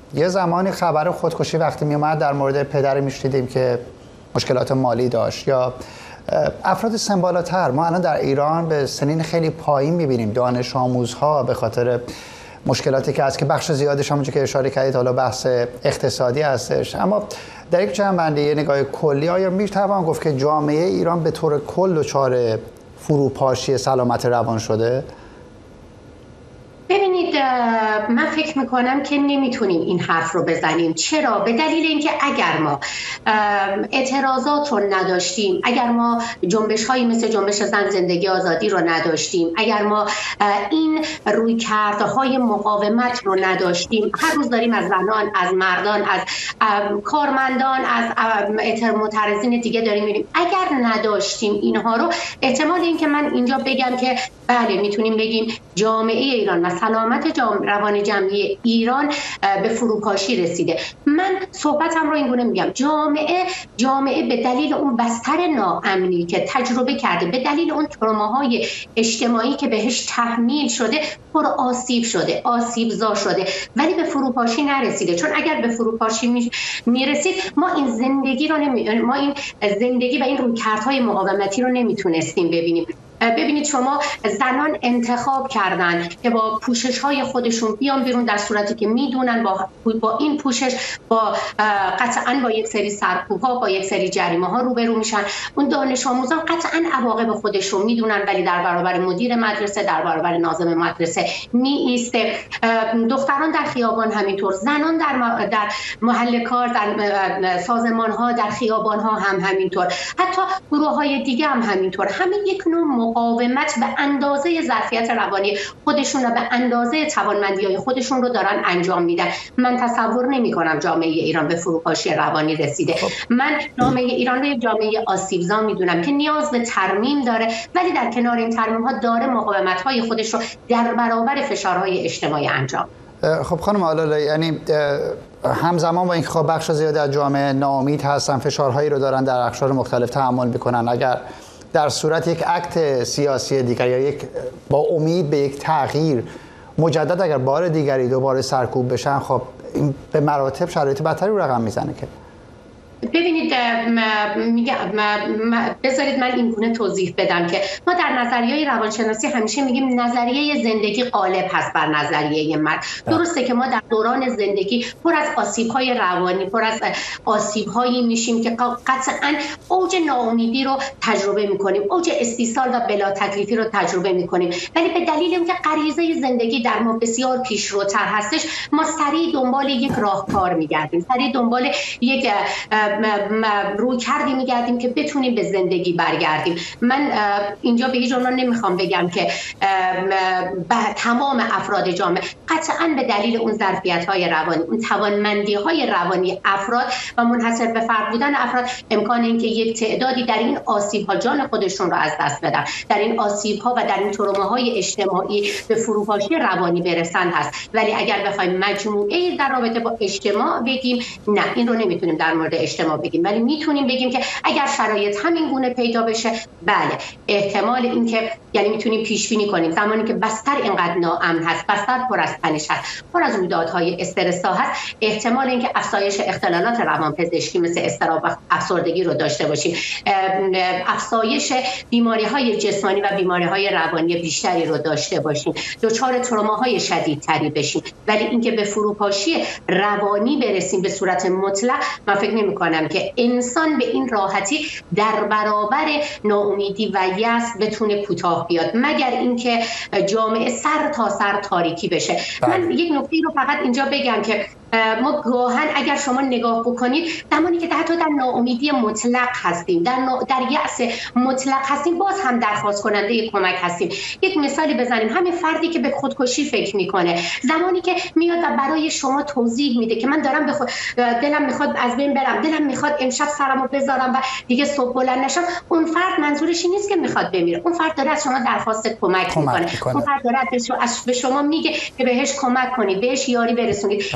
یه زمانی خبر خودکشی وقتی می اومد در مورد پدر میشنیدیم که مشکلات مالی داشت، یا افراد سن بالاتر. ما الان در ایران به سنین خیلی پایین میبینیم دانش آموزها به خاطر مشکلاتی که هست که بخش زیادش همونجور که اشاره کردید حالا بحث اقتصادی هستش. اما در یک جنبندی یه نگاه کلی آیا میتوان گفت که جامعه ایران به طور کل دچار فروپاشی سلامت روان شده؟ ببینید، من فکر میکنم که نمیتونیم این حرف رو بزنیم. چرا؟ به دلیل اینکه اگر ما اعتراضات رو نداشتیم، اگر ما جنبش هایی مثل جنبش زن زندگی آزادی رو نداشتیم، اگر ما این رویکردهای مقاومت رو نداشتیم، هر روز داریم از زنان، از مردان، از کارمندان، از معترضین دیگه داریم میبینیم. اگر نداشتیم اینها رو، احتمال این که من اینجا بگم که بله میتونیم بگیم جامعه ایران و سلامت روان جمعی ایران به فروپاشی رسیده. من صحبتم رو اینگونه میگم، جامعه به دلیل اون بستر ناامنی که تجربه کرده، به دلیل اون تروماهای اجتماعی که بهش تحمیل شده، پر آسیب شده، آسیبزا شده، ولی به فروپاشی نرسیده. چون اگر به فروپاشی میرسید ما این زندگی و این رویکردهای مقاومتی رو نمیتونستیم ببینیم. ببینید شما، زنان انتخاب کردن که با پوشش های خودشون بیان بیرون، در صورتی که میدونن با این پوشش قطعا با یک سری سرکوب ها، با یک سری جریمه ها روبرو میشن. اون دانش آموزان قطعا عواقب خودشون میدونن، ولی در برابر مدیر مدرسه، در برابر ناظم مدرسه می ایسته. دختران در خیابان همینطور، زنان در محل کار، در سازمان ها، در خیابان ها هم همینطور، حتی گروه های دیگه هم همینطور. همه یک نوع مقاومت به اندازه ظرفیت روانی خودشون و به اندازه توانمندی‌های خودشون رو دارن انجام میدن. من تصور نمی‌کنم جامعه ایران به فروپاشی روانی رسیده. من جامعه ایران رو یک جامعه آسیبزا میدونم که نیاز به ترمیم داره، ولی در کنار این ترمیم‌ها داره مقاومت‌های خودش رو در برابر فشارهای اجتماعی انجام. خب خانم آلاله، یعنی همزمان با اینکه خب بخش زیادی از جامعه ناامید هستن، فشارهایی رو دارن در اقشار مختلف تحمل میکنن، اگر در صورت یک اکت سیاسی دیگر یا با امید به یک تغییر مجدد اگر بار دیگری دوباره سرکوب بشن، خب این به مراتب شرایط بدتری رو رقم میزنه. که ببینید، بذارید من این گونه توضیح بدم که ما در نظریه‌های روانشناسی همیشه میگیم نظریه زندگی غالب هست بر نظریه مرگ. درسته که ما در دوران زندگی پر از آسیب‌های روانی، پر از آسیب‌هایی میشیم که قطعاً اوج ناامیدی رو تجربه می‌کنیم، اوج استیصال و بلا تکلیفی رو تجربه می‌کنیم، ولی به دلیل اینکه غریزه زندگی در ما بسیار پیشروتر هستش، ما سریع دنبال یک راهکار می‌گردیم، سریع دنبال یک روی کردی میگردیم که بتونیم به زندگی برگردیم. من اینجا به هیچ عنوان نمیخوام بگم که تمام افراد جامعه، قطعاً به دلیل اون ظرفیت‌های روانی، اون توانمندی‌های روانی افراد و منحصر به فرد بودن افراد، امکان اینکه یک تعدادی در این آسیب‌ها جان خودشون رو از دست بدن، در این آسیب‌ها و در این تروماهای اجتماعی به فروپاشی روانی برسند هست. ولی اگر بخوایم مجموعه در رابطه با اجتماع بگیم، نه، این رو نمیتونیم در مورد اجتماع بگیم، ولی میتونیم بگیم که اگر شرایط همین گونه پیدا بشه، بله، احتمال این که یعنی میتونیم پیش بینی کنیم زمانی که بستر اینقدر ناامن هست، بستر پر از تنش هست، پر از رویدادهای استرس هست، احتمال اینکه افزایش اختلالات روانپزشکی مثل اضطراب و افسردگی رو داشته باشیم، افزایش بیماری‌های جسمانی و بیماری‌های روانی بیشتری رو داشته باشیم، دچار تروماهای شدیدتری بشیم. ولی اینکه به فروپاشی روانی برسیم به صورت مطلق، من فکر نمی‌کنم که انسان به این راحتی در برابر ناامیدی و یأس بتونه کوتاه بیاد، مگر اینکه جامعه سر تا سر تاریکی بشه. من یک نکته رو فقط اینجا بگم که ما گاهن اگر شما نگاه بکنید، زمانی که حتی در ناامیدی مطلق هستیم، در یأس مطلق هستیم، باز هم درخواست کننده کمک هستیم. یک مثالی بزنیم، همین فردی که به خودکشی فکر میکنه، زمانی که میاد و برای شما توضیح میده که من دارم دلم میخواد از بین برم، دلم میخواد امشب سرمو بذارم و دیگه صبح بلند نشم، اون فرد منظورش این نیست که میخواد بمیره، اون فرد داره از شما درخواست کمک میکنه، اون فرد داره به شما میگه که بهش کمک کنید، بهش یاری برسونید. این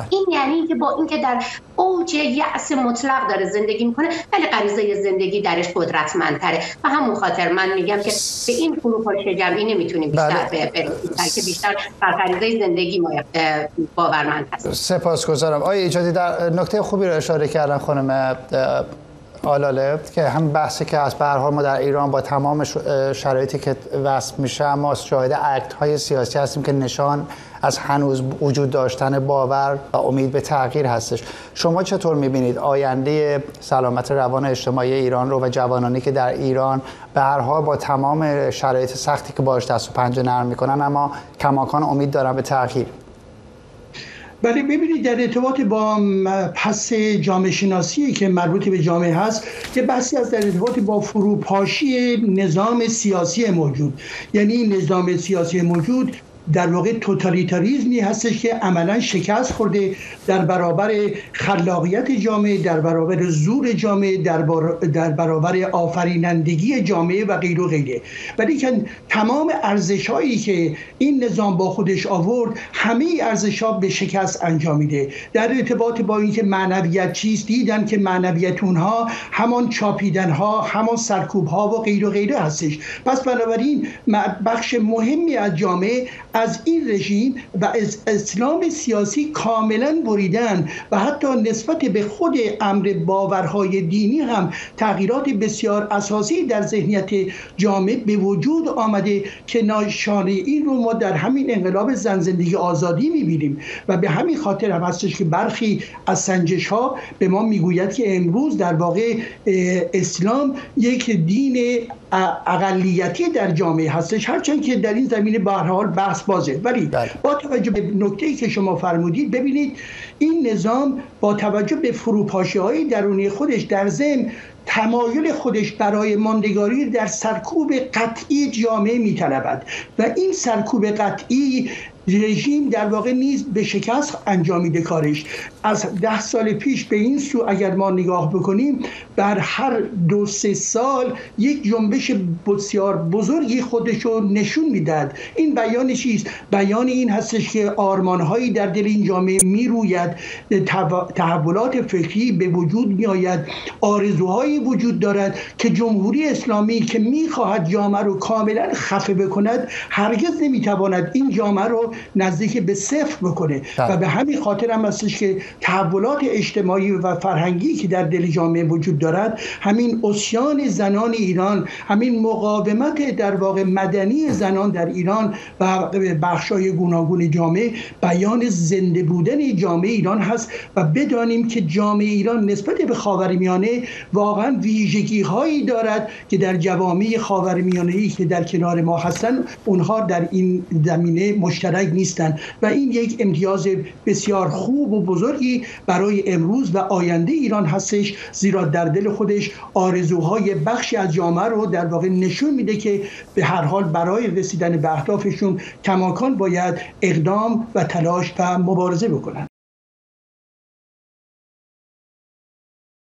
یعنی اینکه با اینکه در اوج یأس مطلق داره زندگی میکنه ولی غریزه زندگی درش قدرتمندتره و همون خاطر من میگم که به این فروپاشی جمعی نمیتونیم بیشتر برسیم، بلکه بیشتر بر غریزه زندگی ما باورمند هستیم. سپاسگزارم. آقای ایجادی در نکته خوبی رو اشاره کردن خانم آلاله که هم بحثی که از به هر حال ما در ایران با تمام شرایطی که وصف میشه ما شاهد اکت‌های سیاسی هستیم که نشان از هنوز وجود داشتن باور و امید به تغییر هستش. شما چطور میبینید آینده سلامت روان اجتماعی ایران رو و جوانانی که در ایران به هر حال با تمام شرایط سختی که باهاش دست و پنجه نرم میکنن اما کماکان امید دارن به تغییر؟ بله، ببینید در ارتباط با پس جامعه شناسی که مربوط به جامعه هست که بحثی از در ارتباط با فروپاشی نظام سیاسی موجود، یعنی نظام سیاسی موجود در واقع توتالیتاریزمی هستش که عملا شکست خورده در برابر خلاقیت جامعه، در برابر زور جامعه، در برابر آفرینندگی جامعه و غیر و غیره. ولی که تمام ارزش‌هایی که این نظام با خودش آورد همه ارزش‌ها به شکست انجامیده. در ارتباط با اینکه معنویت چیست دیدن که معنویت اونها همان چاپیدن‌ها، همان سرکوب‌ها و غیر و غیره هستش. پس بنابراین بخش مهمی از جامعه از این رژیم و از اسلام سیاسی کاملا بریدن و حتی نسبت به خود امر باورهای دینی هم تغییرات بسیار اساسی در ذهنیت جامعه به وجود آمده که نشانه این رو ما در همین انقلاب زن زندگی آزادی می‌بینیم و به همین خاطر هم هستش که برخی از سنجش‌ها به ما میگوید که امروز در واقع اسلام یک دین اقلیتی در جامعه هستش، هرچند که در این زمینه به هر حال بحث بازه. ولی با توجه به نکته‌ای که شما فرمودید، ببینید این نظام با توجه به فروپاشی‌های درونی خودش در ضمن تمایل خودش برای ماندگاری در سرکوب قطعی جامعه می‌طلبد و این سرکوب قطعی رژیم در واقع نیز به شکست انجامیده کارش. از 10 سال پیش به این سو اگر ما نگاه بکنیم بر هر 2-3 سال یک جنبش بسیار بزرگی خودشو نشون میداد. این بیان چیست؟ بیان این هستش که آرمانهایی در دل این جامعه میروید، تحولات فکری به وجود میآید، آرزوهایی وجود دارد که جمهوری اسلامی که میخواهد جامعه رو کاملا خفه بکند هرگز نمیتواند این جامعه رو نزدیک به صفر بکنه و به همین خاطر هم هستش که تحولات اجتماعی و فرهنگی که در دل جامعه وجود دارد، همین عصیان زنان ایران، همین مقاومت در واقع مدنی زنان در ایران و بخشای گوناگون جامعه بیان زنده بودن جامعه ایران هست و بدانیم که جامعه ایران نسبت به خاورمیانه واقعا ویژگی هایی دارد که در جوامع خاورمیانه‌ای که در کنار ما هستند اونها در این زمینه مشترک نیستند و این یک امتیاز بسیار خوب و بزرگی برای امروز و آینده ایران هستش، زیرا در دل خودش آرزوهای بخشی از جامعه رو در واقع نشون میده که به هر حال برای رسیدن به اهدافشون کماکان باید اقدام و تلاش و مبارزه بکنند.